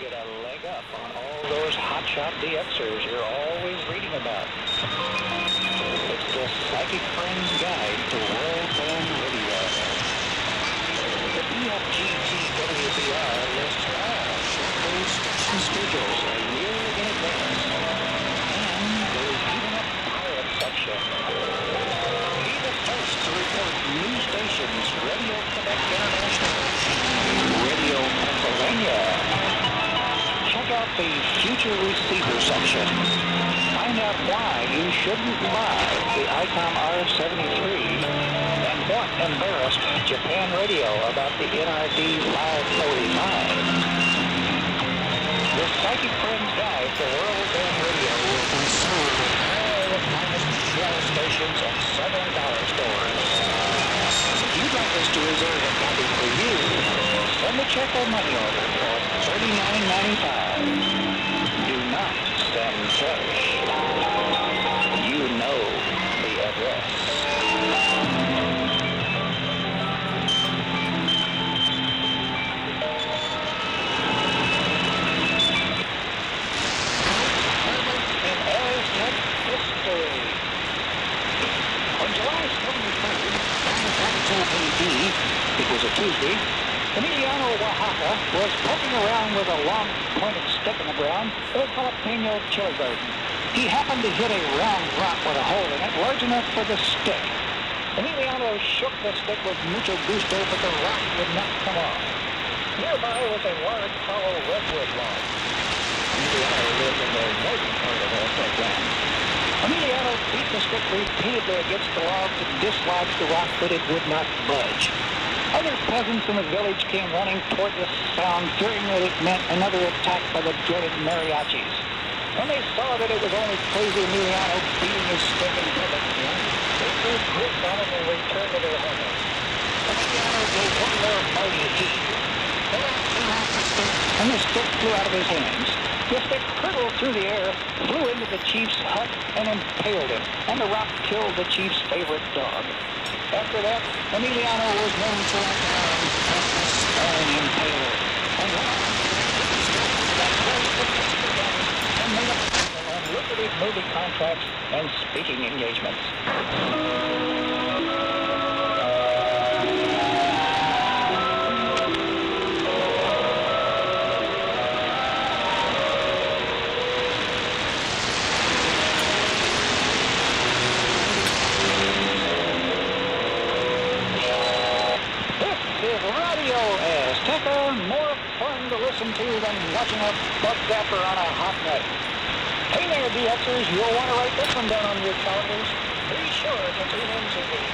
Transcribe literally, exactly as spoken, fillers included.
get a leg up on all those hotshot D Xers you're always reading about. It's the Psychic Friends Guide to World Band Radio. The B F G T W B R lists all shortwave station schedules a year in advance. And there's even a pirate section. Be the first to report new stations, Radio Quebec International, Radio Pennsylvania. Check out the Future Receiver section. Find out why you shouldn't buy the ICOM R seventy-three and what embarrassed Japan Radio about the N R D five forty-five. The Psychic Friends Guide to World Band Radio will be sold at all the finest shell stations and Southern dollar stores. If you'd like us to reserve a copy for you, send a check or money order for thirty-nine ninety-five. Do not send cash. You know the address. In Aztec history. On July seventy-third, nineteen A D, it was a Tuesday, Emiliano Oaxaca was poking around with a long pointed stick in the ground of a jalapeno chili garden. He happened to hit a round rock with a hole in it large enough for the stick. Emiliano shook the stick with mucho gusto, but the rock would not come off. Nearby was a large hollow redwood log. Emiliano lived in the northern part of Azteca. Emiliano beat the stick repeatedly against the log to dislodge the rock, but it would not budge. Other peasants in the village came running toward the sound, fearing that it meant another attack by the dreaded mariachis. When they saw that it was only crazy Emiliano beating his stick in public again, they threw grist on it and returned to their homes. Emiliano gave one more mighty heave. The rock flew off the stick, and the stick flew out of his hands. The stick hurtled through the air, flew into the chief's hut, and impaled him, and the rock killed the chief's favorite dog. After that, Emiliano was known throughout the land as the Stone Impaler. And now, that was the Pacific Gang, and made a fortune on lucrative movie contracts and speaking engagements. Azteca, more fun to listen to than watching a bug zapper on a hot night. Hey there, D Xers, you'll want to write this one down on your calendars. Be sure to tune in to the